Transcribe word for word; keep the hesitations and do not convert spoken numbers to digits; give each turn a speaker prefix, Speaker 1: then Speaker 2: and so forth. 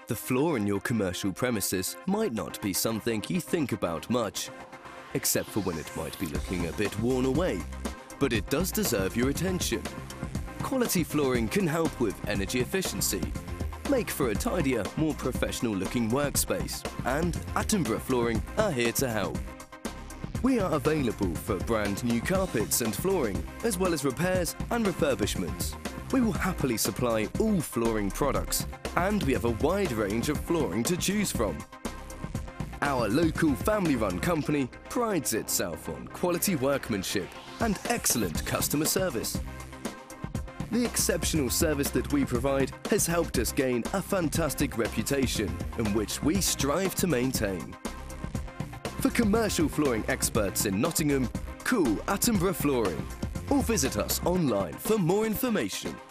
Speaker 1: The floor in your commercial premises might not be something you think about much, except for when it might be looking a bit worn away, but it does deserve your attention. Quality flooring can help with energy efficiency, make for a tidier, more professional-looking workspace, and Attenborough Flooring are here to help. We are available for brand new carpets and flooring, as well as repairs and refurbishments. We will happily supply all flooring products, and we have a wide range of flooring to choose from. Our local family-run company prides itself on quality workmanship and excellent customer service. The exceptional service that we provide has helped us gain a fantastic reputation, in which we strive to maintain. For commercial flooring experts in Nottingham, call Attenborough Flooring or visit us online for more information.